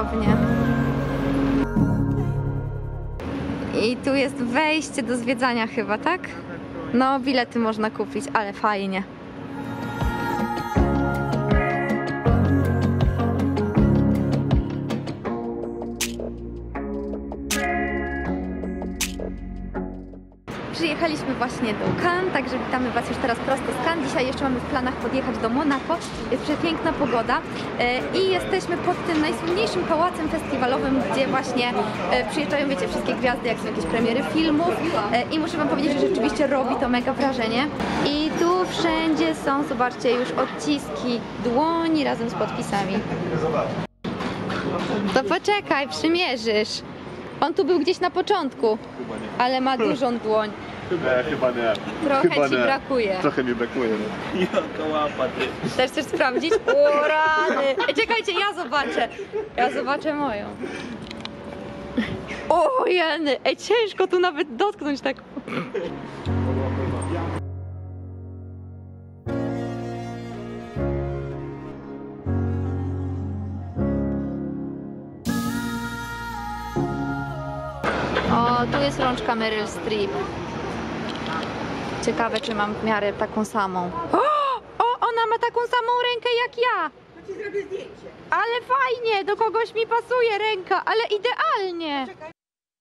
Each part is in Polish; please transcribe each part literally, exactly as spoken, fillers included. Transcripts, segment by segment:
cudownie. I tu jest wejście do zwiedzania chyba, tak? No, bilety można kupić, ale fajnie. Przyjechaliśmy właśnie do Cannes, także witamy Was już teraz prosto z Cannes. Dzisiaj jeszcze mamy w planach podjechać do Monako. Jest przepiękna pogoda i jesteśmy pod tym najsłynniejszym pałacem festiwalowym, gdzie właśnie przyjeżdżają, wiecie, wszystkie gwiazdy, jak są jakieś premiery filmów. I muszę Wam powiedzieć, że rzeczywiście robi to mega wrażenie. I tu wszędzie są, zobaczcie, już odciski dłoni razem z podpisami. To poczekaj, przymierzysz. On tu był gdzieś na początku, ale ma dużą dłoń. Chyba, chyba nie. Trochę chyba ci nie. brakuje. Trochę mi brakuje. No. Jaka łapa ty. Też chcesz sprawdzić? O rany! Ej, czekajcie, ja zobaczę. Ja zobaczę moją. O jeny! Ej, ciężko tu nawet dotknąć tak. O, tu jest rączka Meryl Streep. Ciekawe, czy mam w miarę taką samą. O, o, ona ma taką samą rękę jak ja. To ci zrobię zdjęcie. Ale fajnie, do kogoś mi pasuje ręka, ale idealnie. Czekaj.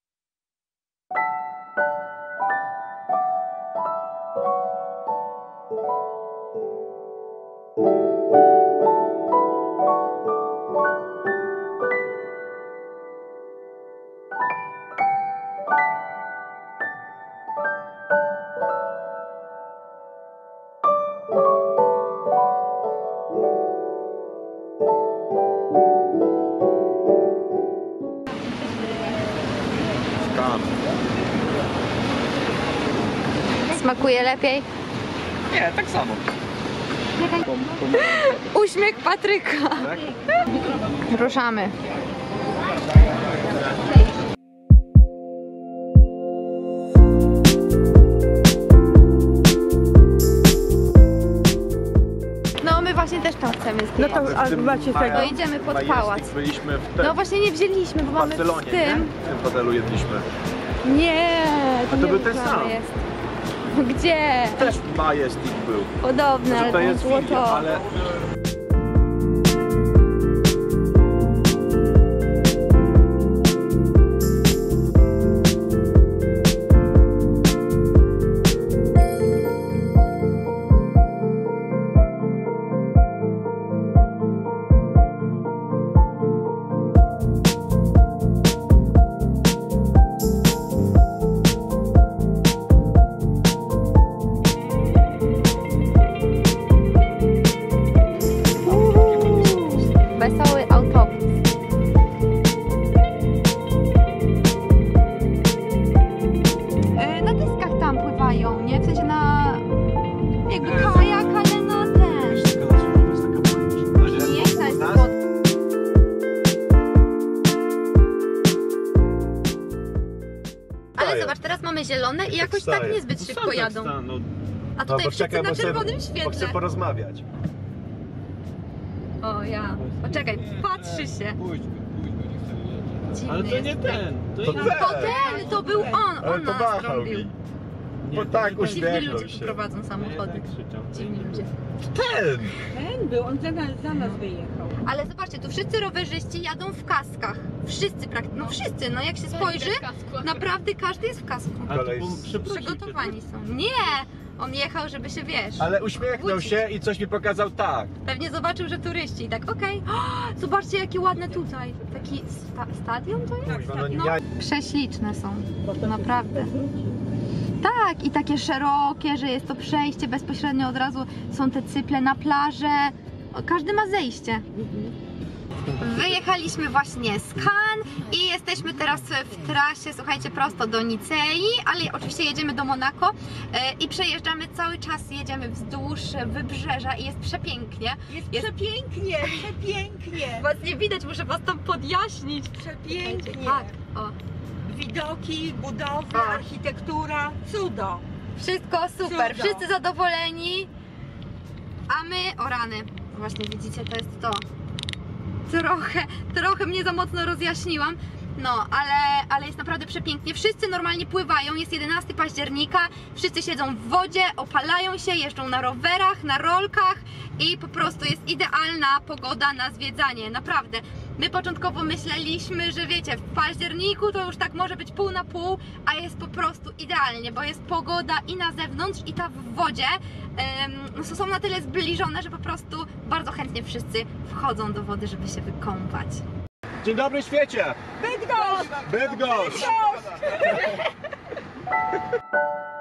Smakuje lepiej? Nie, tak samo. Uśmiech Patryka. Ruszamy. No my właśnie też tam chcemy No zdjęć. to a macie tego. To idziemy pod pałac. Byliśmy w tym, No właśnie nie wzięliśmy, bo w mamy w Barcelonie, nie? tym. W tym hotelu jedliśmy. Nie, A to nie był ten ubrany sam. jest. Gdzie? Też Majestic był. Podobne, Że ale to to jest było filia, to. ale... Wesoły autobus. E, na dyskach tam pływają, nie? W sensie na... jakby kajak, ale na też. Nie, jest pod... Ale zobacz, teraz mamy zielone i jakoś tak niezbyt szybko jadą. A tutaj wszyscy na czerwonym Chcę świetle. porozmawiać. O ja. Poczekaj, patrzy się. Pójdź go, pójdź go, nie chcę lecieć. Dziwny Ale to jest. nie ten. To, To inny. ten. To ten, to był on, Ale on to nas machał robił. mi. Nie, Bo to tak nie ten. Dziwni uśmiechnął ludzie tu się. prowadzą samochody. Nie, tak krzyczał. Dziwni ludzie. Ten! Ten był, on za nas, za nas wyjechał. Ale zobaczcie, tu wszyscy rowerzyści jadą w kaskach. Wszyscy praktycznie, no wszyscy, no jak się spojrzy, naprawdę każdy jest w kasku. A to Kolej był- z- przeprosił cię, Przygotowani są. Nie! On jechał, żeby się, wiesz, Ale uśmiechnął Wrócić. się i coś mi pokazał tak. pewnie zobaczył, że turyści i tak, okej. O, zobaczcie, jakie ładne tutaj. Taki sta stadion to jest? Kurwa, no No, ja... prześliczne są, naprawdę. Tak, i takie szerokie, że jest to przejście bezpośrednio, od razu są te cyple na plażę. O, każdy ma zejście. Wyjechaliśmy właśnie z Cannes i jesteśmy teraz w trasie, słuchajcie, prosto do Nicei, ale oczywiście jedziemy do Monako e, i przejeżdżamy cały czas, jedziemy wzdłuż wybrzeża i jest przepięknie. Jest, Jest- przepięknie, przepięknie. Was nie widać, muszę was tam podjaśnić. Przepięknie. Tak, o. Widoki, budowla, Tak. architektura, cudo. Wszystko super, Cudo. wszyscy zadowoleni, a my o rany. Właśnie widzicie, to jest to. trochę, trochę mnie za mocno rozjaśniłam. No, ale, ale jest naprawdę przepięknie. Wszyscy normalnie pływają, jest jedenastego października, wszyscy siedzą w wodzie, opalają się, jeżdżą na rowerach, na rolkach i po prostu jest idealna pogoda na zwiedzanie, naprawdę. My początkowo myśleliśmy, że wiecie, w październiku to już tak może być pół na pół, a jest po prostu idealnie, bo jest pogoda i na zewnątrz, i ta w wodzie. Ym, są na tyle zbliżone, że po prostu bardzo chętnie wszyscy wchodzą do wody, żeby się wykąpać. Dzień dobry świecie! Bydgoszcz! Bydgoszcz! Bydgoszcz!